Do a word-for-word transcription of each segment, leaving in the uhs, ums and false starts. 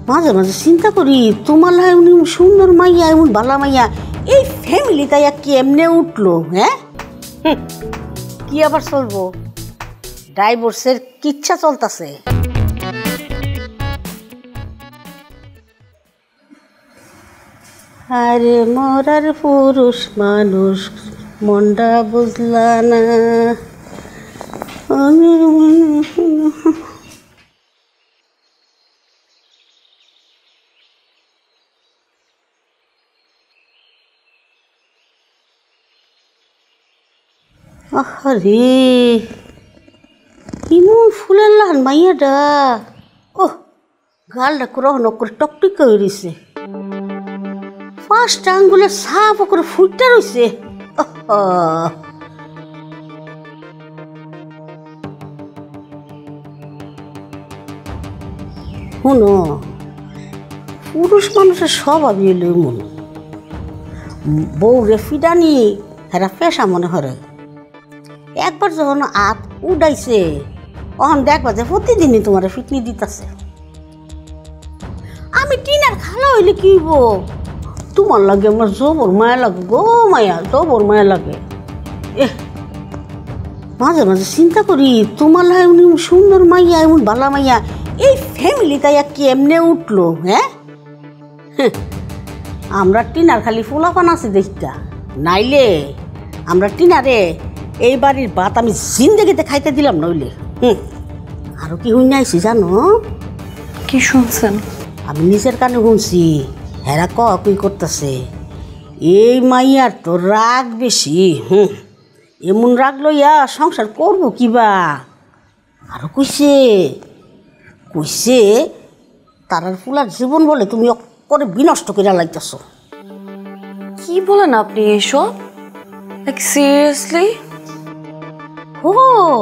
মাঝে মাঝে চিন্তা করি তোমার লাই উনি সুন্দর মাইয়া এমন বালা মাইয়া এই ফ্যামিলিটা কেমনে উঠলো। হ্যাঁ কি আবার চলবো, ডাইভোর্সের কিচ্ছা চলতেছে। আরে মরার পুরুষ মানুষ মনটা বুঝলা না। আরে ইমন ফুলের লান মাইয়াডা, ও গালটা করে নকরে টকটক হয়ে রয়েছে, ফার্স্ট আঙ্গুলে সাপ করে ফুটটা রয়েছে। শুনো, পুরুষ মানুষের স্বভাবই এলো এমন, বউ রে ফিডানি হেরা পেশা মনে হরে। একবার যখন হাত উডাইছে তখন দেখবা যে প্রতিদিনই তোমার ফিটনি দিতেছে। আমি টিনার খালা হইলে কি হইব, তোমার লাগে আমার জবর মায়া লাগে গো, মায়া জবর মায়া লাগে। এ মাঝে মাঝে চিন্তা করি তোমার লাই উনি সুন্দর মাইয়া এমন বালা মাইয়া এই ফ্যামিলিটা কেমনে উঠলো। হ্যাঁ আমরা টিনার খালি ফুলাফান আছি দেখতা, নাইলে আমরা টিনারে এই বাড়ির ভাত আমি জিন্দেগিতে খাইতে দিলাম নইলে। হুম আরো কি হই নাইছি জানো? কি শুনছেন? আমি নিজের কানে শুনছি, হেরা ক কুই করতেছে এই মাইয়ার তো রাগ বেশি। হুম এমন রাগ লইয়া সংসার করবো কিবা। আরো কইছে কইছে তারার ফুলার জীবন বলে তুমি করে বিনষ্ট করে লাইতেছ। কি বলেন আপনি এসব? Like seriously? ও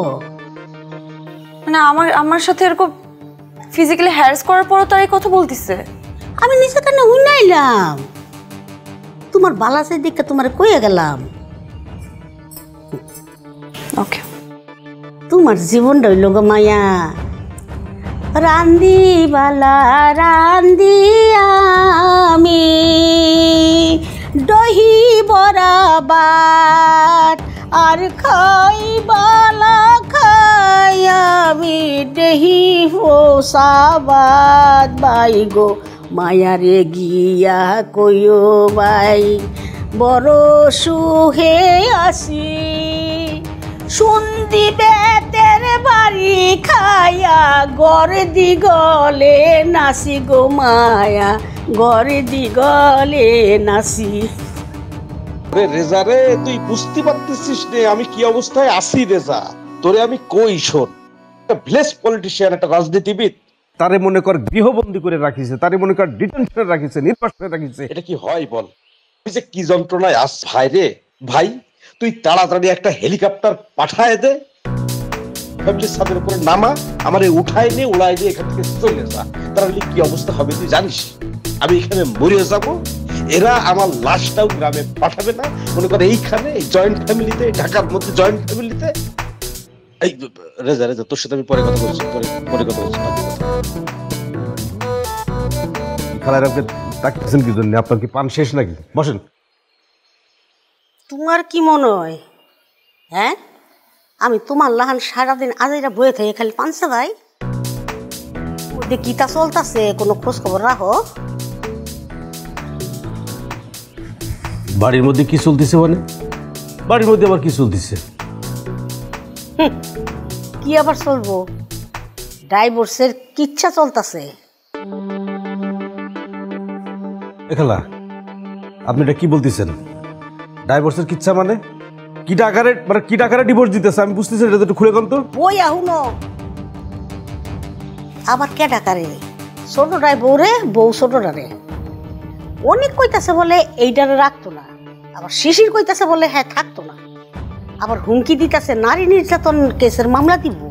মানে আমার আমার সাথে এরকম ফিজিক্যালি হ্যারাস করার পরও তার এই কথা বলতেছে? আমি নিজের কানে শুনাইলাম, তোমার বালাসের দিকে তোমার কইয়া গেলাম। ওকে তোমার জীবনটা হইল গো মায়া, রান্দি বালা রান্দি আমি দহি বরাবার আর খাই বালা খাই আমি দেহি পোষাবাদ বাই গো মায়ারে গিয়া কইও বাই বড় সুহে আসি সুন্দি বেতের বাড়ি খায়া গড় দিগলে নাসি গো মায়া গড় দিগলে নাসি। রেজা রে তুই বুঝতে পারতেছিস নে আমি কি অবস্থায় আছি রেজা? তোরে আমি কই শোন, একটা ভিলেজ পলিটিশিয়ান, একটা রাজনীতিবিদ, তারে মনে কর গৃহবন্দী করে রাখিছে, তারে মনে কর ডিটেনশনে রাখিছে, নির্বাসনে রাখিছে। এটা কি হয় বল? তুই যে কি যন্ত্রণায় আস ভাই রে ভাই, তুই তাড়াতাড়ি একটা হেলিকপ্টার পাঠায় দে, ছাদের উপরে নামা, আমারে উঠায় নিয়ে উড়াই দিয়ে এখান থেকে চলে যা। তাহলে কি অবস্থা হবে তুই জানিস? আমি এখানে মরে যাব, এরা আমার লাশটাও গ্রামে পাঠাবে না। মনে করে এইখানে জয়েন্ট ফ্যামিলিতে, ঢাকার মধ্যে জয়েন্ট ফ্যামিলিতে। এই রেজা রেজা তোর সাথে আমি পরে কথা বলছি, পরে পরে কথা বলছি। খালার আপনি তাকিয়েছেন কি জন্য? আপনার কি পান শেষ নাকি? বসেন। তোমার কি মনে হয় হ্যাঁ আমি তোমার লাহান সারাদিন আজাইরা বয়ে থাকি খালি পাঁচশো ভাই? ওদের কিতা চলতেছে কোনো খোঁজ খবর রাখো? বাড়ির মধ্যে কি চলতেছে? মানে বাড়ির মধ্যে আবার কি চলতেছে? কি আবার চলবো, ডাইভোর্সের কিচ্ছা চলতেছে। খালা আপনি এটা কি বলতেছেন? ডাইভোর্সের কিচ্ছা মানে কি টাকারে, মানে কি টাকারে ডিভোর্স দিতেছে? আমি বুঝতেছি এটা একটু খুলে কন্ত। বই আহুনো আবার কে টাকারে? ছোটটাই বউ রে, বউ ছোটটারে। অনেক কইতাছে বলে এইটারে রাখতো না, আবার শিশির কইতাছে বলে হ্যাঁ থাকতো না, আবার হুমকি দিতেছে নারী নির্যাতন কেসের মামলা দিব।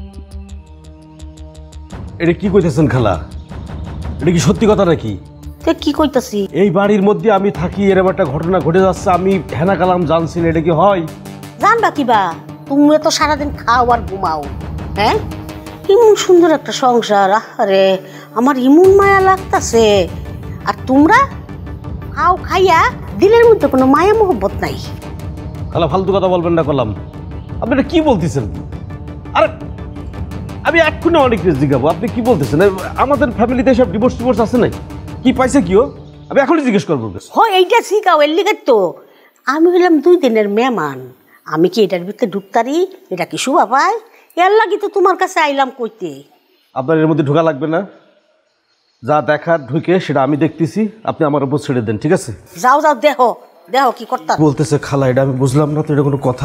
এটা কি কইতেছেন খালা? এটা কি সত্যি কথা নাকি? কি কইতাছি? এই বাড়ির মধ্যে আমি থাকি, এরকম একটা ঘটনা ঘটে যাচ্ছে, আমি হেনা কালাম জানছি না, এটা কি হয়? জানবা কিবা, তুমি তো সারাদিন খাও আর ঘুমাও। হ্যাঁ এমন সুন্দর একটা সংসার, আরে আমার ইমন মায়া লাগতাছে, আর তোমরা খাও খাইয়া দিলের মধ্যে কোনো মায়া মোহব্বত নাই। খালা ফালতু কথা বলবেন না কলাম, আপনি এটা কি বলতেছেন? আরে আমি এক্ষুনি অনেক কিছু জিজ্ঞাবো, আপনি কি বলতেছেন? আমাদের ফ্যামিলিতে সব ডিভোর্স টিভোর্স আছে নাই? কি পাইছে কিও? আমি এখনই জিজ্ঞেস করবো। হয় এইটা শিখাও, এর লিগে তো আমি হইলাম দুই দিনের মেহমান, আমি কি এটার ভিতরে ঢুকতারি? এটা কি শুভা পায়? এর লাগি তো তোমার কাছে আইলাম কইতে। আপনার এর মধ্যে ঢোকা লাগবে না, যা দেখার ঢুকে সেটা আমি দেখতেছি, আপনি আমার উপর ছেড়ে দেন, ঠিক আছে? যাও যাও, দেখো দেখো কি করতা। বলতেছে খালা, এটা আমি বুঝলাম না তো, এটা কোনো কথা?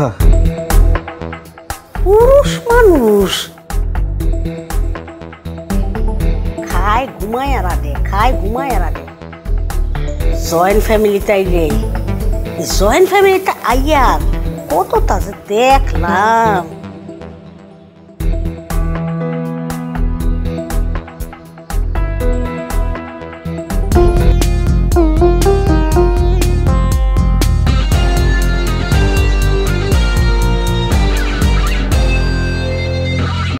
পুরুষ মানুষ খায় ঘুমায় আর আডে, খায় ঘুমায় আর আডে। জয়েন্ট ফ্যামিলিতে আইলে, জয়েন্ট ফ্যামিলিটা আইয়া কত তাছে দেখলাম।